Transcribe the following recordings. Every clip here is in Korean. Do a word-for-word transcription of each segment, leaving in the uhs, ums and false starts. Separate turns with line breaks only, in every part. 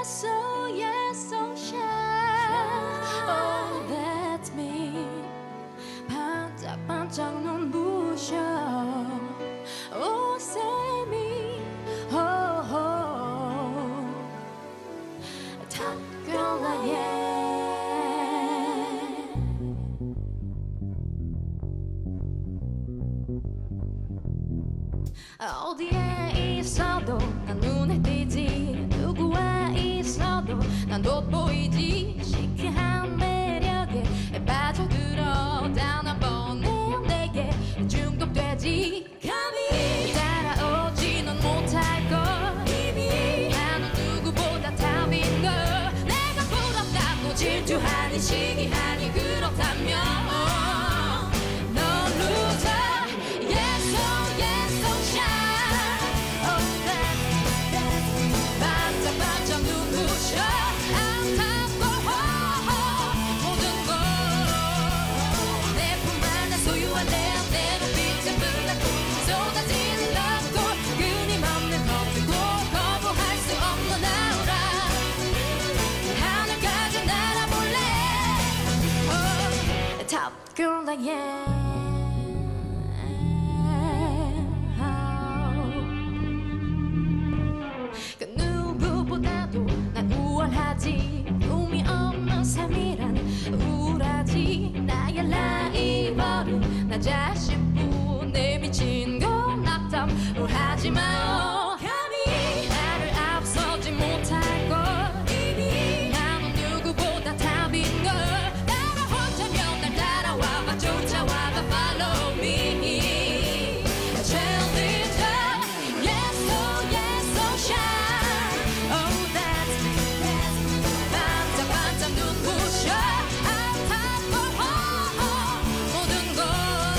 so yes so shine. Oh that's me. 반짝반짝 눈부셔. Oh say me. Oh, oh. Top girl I am. 어디에 있어도 난 눈에 띄지. 누구와 있어도 난 돋보이지. 시크한 매력에 빠져들어 단 한 번에 내게 중독되지. 감히 따라오지 넌 못할 걸. 이미 나는 누구보다 답인 걸. 내가 부럽다고 질투하니 시기하니 그렇다면 Top girl I am. 그 누구보다도 난 우월하지. 꿈이 없는 삶이란 우울하지. 나의 라이벌은 나 자신뿐. 내 미친 건 낙담을 하지 마. 감히 나를 앞서지 못할 걸. 이미 나는 누구보다 답인 걸. 쫓아와봐 follow me. Cheerleader, yes oh yes oh shine. Oh that's me. 반짝반짝 눈부셔. I'm top for 모든 걸.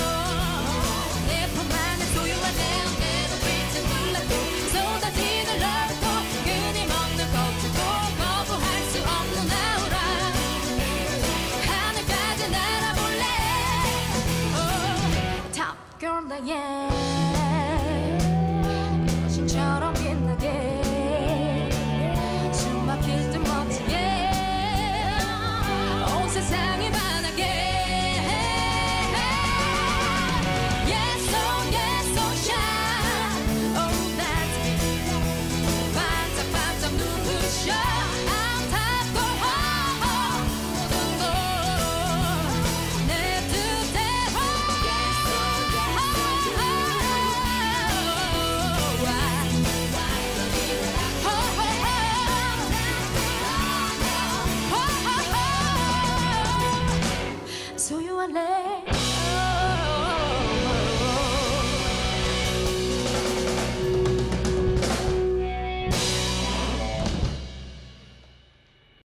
내 품 안에 소유한 내 내 눈빛은 놀랍고 쏟아지는 러브도 끊임없는 거치고 거부할 수 없는 아우라. 하늘까지 날아볼래. Girl I am. 여신처럼 빛나게 숨막힐 듯 멋지게 온 세상이 반하게. Yes oh yes oh shine. Oh that's me. 반짝반짝 눈부셔. I'm top for 모든 걸 내 뜻대로. 소유할래.